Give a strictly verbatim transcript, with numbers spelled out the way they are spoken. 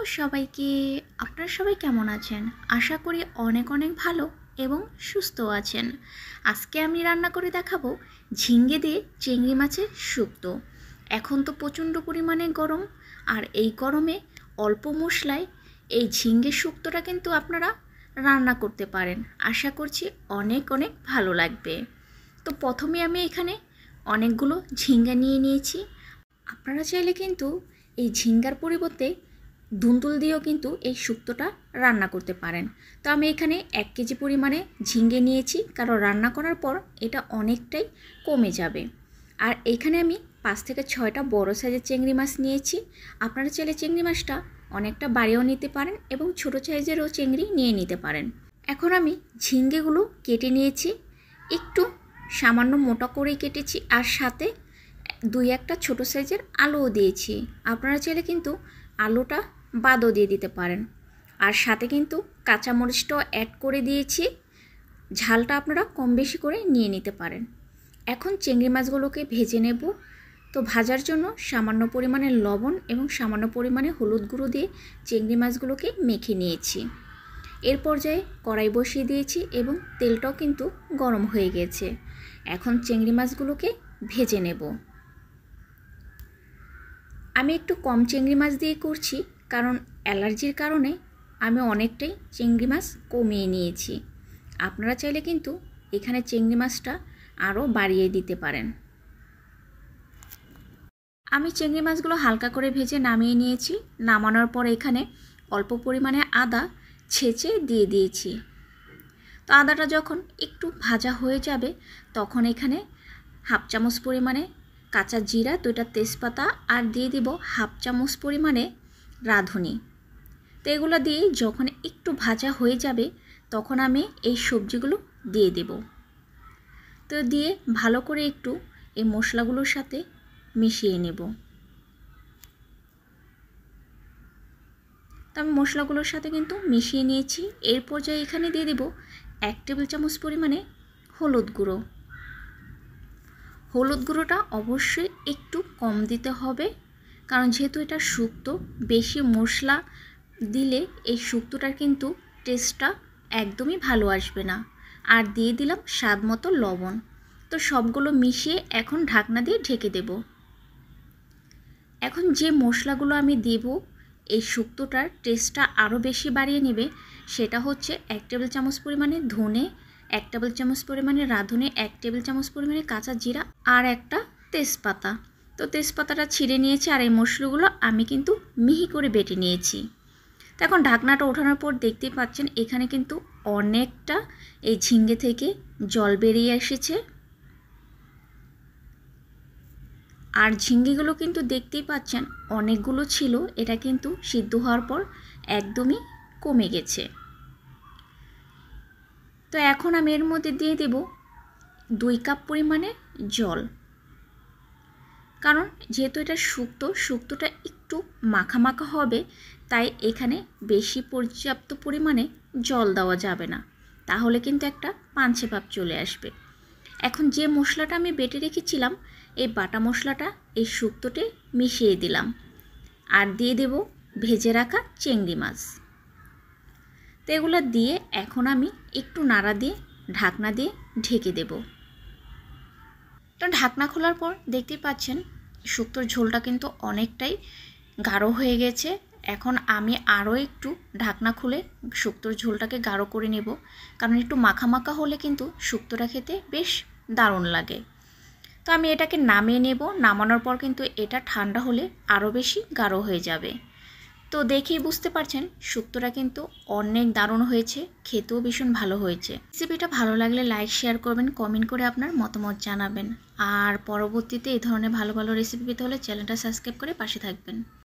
Hello সবাইকে, আপনারা সবাই কেমন আছেন? আশা করি অনেক অনেক ভালো এবং সুস্থ আছেন। আজকে আমি রান্না করে দেখাবো ঝিঙ্গে দিয়ে চিংড়ি মাছের শুক্তো। এখন তো প্রচণ্ড পরিমাণে গরম, আর এই গরমে অল্প মশলায় এই ঝিঙ্গে শুক্তোটা কিন্তু আপনারা রান্না করতে পারেন। আশা করছি অনেক অনেক ভালো লাগবে। তো প্রথমে আমি এখানে অনেকগুলো ঝিঙ্গা নিয়ে নিয়েছি। আপনারা চাইলে কিন্তু এই ঝিঙ্গার পরিবর্তে ধুন্দুল দিয়েও কিন্তু এই শুক্তোটা রান্না করতে পারেন। তো আমি এখানে এক কেজি পরিমাণে ঝিঙ্গে নিয়েছি, কারণ রান্না করার পর এটা অনেকটাই কমে যাবে। আর এখানে আমি পাঁচ থেকে ছয়টা বড় সাইজের চিংড়ি মাছ নিয়েছি। আপনারা চাইলে চিংড়ি মাছটা অনেকটা বাড়িয়েও নিতে পারেন এবং ছোটো সাইজেরও চিংড়ি নিয়ে নিতে পারেন। এখন আমি ঝিঙ্গেগুলো কেটে নিয়েছি, একটু সামান্য মোটা করেই কেটেছি, আর সাথে দুই একটা ছোটো সাইজের আলুও দিয়েছি। আপনারা চাইলে কিন্তু আলুটা বাদও দিয়ে দিতে পারেন। আর সাথে কিন্তু কাঁচামরিচটাও অ্যাড করে দিয়েছি, ঝালটা আপনারা কম বেশি করে নিয়ে নিতে পারেন। এখন চিংড়ি মাছগুলোকে ভেজে নেব। তো ভাজার জন্য সামান্য পরিমাণে লবণ এবং সামান্য পরিমাণে হলুদ গুঁড়ো দিয়ে চিংড়ি মাছগুলোকে মেখে নিয়েছি। এর পর্যায়ে কড়াই বসিয়ে দিয়েছি এবং তেলটাও কিন্তু গরম হয়ে গেছে। এখন চিংড়ি মাছগুলোকে ভেজে নেব। আমি একটু কম চিংড়ি মাছ দিয়ে করছি, কারণ অ্যালার্জির কারণে আমি অনেকটাই চিংড়ি মাছ কমিয়ে নিয়েছি। আপনারা চাইলে কিন্তু এখানে চিংড়ি মাছটা আরও বাড়িয়ে দিতে পারেন। আমি চিংড়ি মাছগুলো হালকা করে ভেজে নামিয়ে নিয়েছি। নামানোর পর এখানে অল্প পরিমাণে আদা ছেঁচে দিয়ে দিয়েছি। তো আদাটা যখন একটু ভাজা হয়ে যাবে, তখন এখানে হাফ চামচ পরিমাণে কাঁচা জিরা, দুইটা তেজপাতা আর দিয়ে দিব হাফ চামচ পরিমাণে রাঁধুনি। তো এগুলো দিয়ে যখন একটু ভাজা হয়ে যাবে, তখন আমি এই সবজিগুলো দিয়ে দেব। তো দিয়ে ভালো করে একটু এই মশলাগুলোর সাথে মিশিয়ে নেব। তো আমি মশলাগুলোর সাথে কিন্তু মিশিয়ে নিয়েছি। এর পর্যায়ে এখানে দিয়ে দেব এক টেবিল চামচ পরিমাণে হলুদ গুঁড়ো। হলুদ গুঁড়োটা অবশ্যই একটু কম দিতে হবে, কারণ যেহেতু এটা শুক্তো, বেশি মশলা দিলে এই শুক্তোটার কিন্তু টেস্টটা একদমই ভালো আসবে না। আর দিয়ে দিলাম স্বাদ মতো লবণ। তো সবগুলো মিশিয়ে এখন ঢাকনা দিয়ে ঢেকে দেব। এখন যে মশলাগুলো আমি দেব এই শুক্তোটার টেস্টটা আরও বেশি বাড়িয়ে নেবে, সেটা হচ্ছে এক টেবিল চামচ পরিমাণে ধনে, এক টেবিল চামচ পরিমাণে রাঁধুনি, এক টেবিল চামচ পরিমাণে কাঁচা জিরা আর একটা তেজপাতা। তো তেজপাতাটা ছিঁড়ে নিয়েছি, আর এই মশলাগুলো আমি কিন্তু মিহি করে বেটে নিয়েছি। তো এখন ঢাকনাটা ওঠানোর পর দেখতেই পাচ্ছেন এখানে কিন্তু অনেকটা এই ঝিঙ্গে থেকে জল বেরিয়ে এসেছে। আর ঝিঙ্গেগুলো কিন্তু দেখতেই পাচ্ছেন অনেকগুলো ছিল, এটা কিন্তু সিদ্ধ হওয়ার পর একদমই কমে গেছে। তো এখন আমি এর মধ্যে দিয়ে দেব দুই কাপ পরিমাণে জল, কারণ যেহেতু এটা শুক্তো, শুক্তোটা একটু মাখা মাখা হবে, তাই এখানে বেশি পর্যাপ্ত পরিমাণে জল দেওয়া যাবে না, তাহলে কিন্তু একটা পাঞ্চে ভাব চলে আসবে। এখন যে মশলাটা আমি বেটে রেখেছিলাম, এই বাটা মশলাটা এই শুক্তোতে মিশিয়ে দিলাম, আর দিয়ে দেব ভেজে রাখা চিংড়ি মাছ। তো এগুলো দিয়ে এখন আমি একটু নাড়া দিয়ে ঢাকনা দিয়ে ঢেকে দেব। তো ঢাকনা খোলার পর দেখতেই পাচ্ছেন শুক্তোর ঝোলটা কিন্তু অনেকটাই গাঢ় হয়ে গেছে। এখন আমি আরও একটু ঢাকনা খুলে শুক্তোর ঝোলটাকে গাঢ় করে নেব, কারণ একটু মাখা মাখা হলে কিন্তু শুক্তোটা খেতে বেশ দারুণ লাগে। তো আমি এটাকে নামিয়ে নেব। নামানোর পর কিন্তু এটা ঠান্ডা হলে আরও বেশি গাঢ় হয়ে যাবে। তো দেখেই বুঝতে পারছেন শুক্তোটা কিন্তু অনেক দারুণ হয়েছে, খেতেও ভীষণ ভালো হয়েছে। রেসিপিটা ভালো লাগলে লাইক শেয়ার করবেন, কমেন্ট করে আপনার মতামত জানাবেন। আর পরবর্তীতে এই ধরনের ভালো ভালো রেসিপি পেতে হলে চ্যানেলটা সাবস্ক্রাইব করে পাশে থাকবেন।